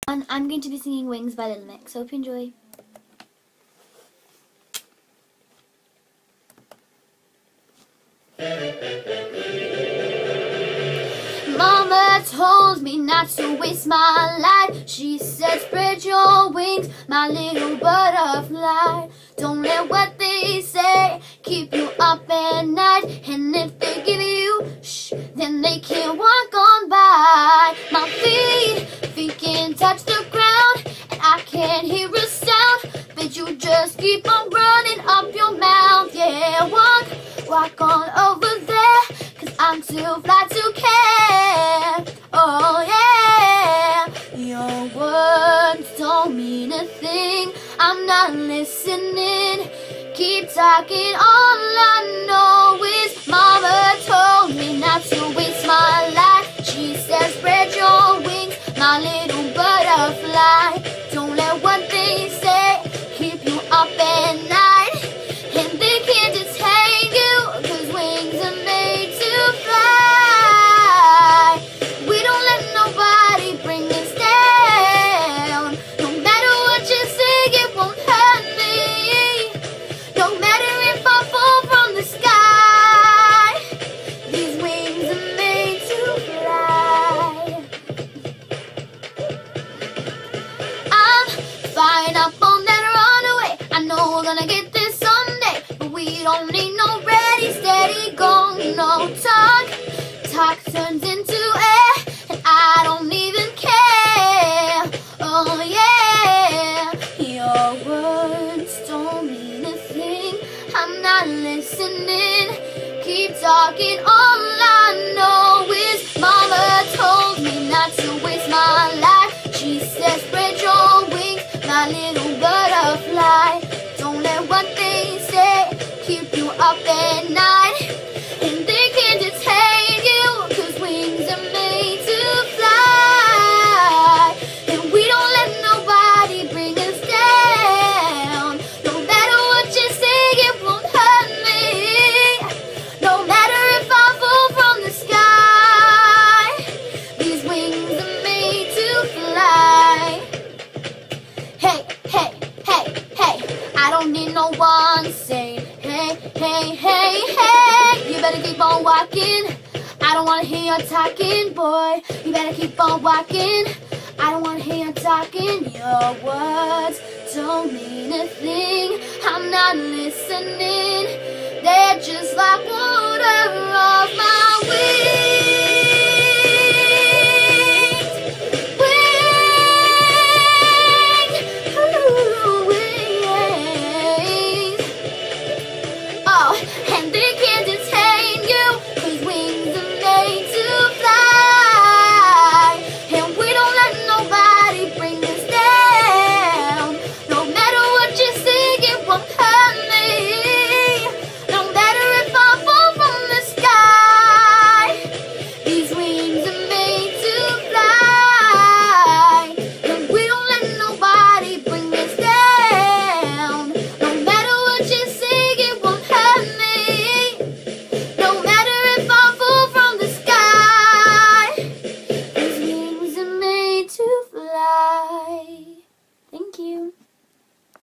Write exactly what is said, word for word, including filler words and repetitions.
And I'm going to be singing Wings by Little Mix. Hope you enjoy. Mama told me not to waste my life. She said spread your wings, my little butterfly. Don't let what they say keep you up at night. And if they give you shh, then they can't walk on by. My feet, feet can touch the ground, and I can't hear a sound. But you just keep on running up your mouth. Yeah, walk, walk on over there, 'cause I'm too fly to care. Oh yeah, your words don't mean a thing. I'm not listening. Keep talking, all I know is Mama told me not to waste my life. She said spread your wings, my little butterfly. Don't let what they say keep you up at night. And they can't detain you, 'cause wings are made to fly. We don't let nobody bring us down. No matter what you say, it won't hurt me. No matter if I fall from the sky, these wings are made to fly. I'm flying up on that runaway. I know we're gonna get this someday, but we don't need no ready, steady, go, no talk. Talk turns into air, and I don't even care. Oh yeah, your words don't mean a thing. I'm not listening. Keep talking, all I know is Mama told me not to waste my life. She said spread your wings, my little butterfly. Don't let what they say keep you up at night. And they can't detain you, 'cause wings are made to fly. And we don't let nobody bring us down. No matter what you say, it won't hurt me. No matter if I fall from the sky, these wings are made to fly. Hey, hey, hey, hey, I don't need no one saying hey, hey, hey, hey. You better keep on walking. I don't wanna hear you talking, boy. You better keep on walking. I don't wanna hear you talking. Your words don't mean a thing. I'm not listening. They're just like water off my wings.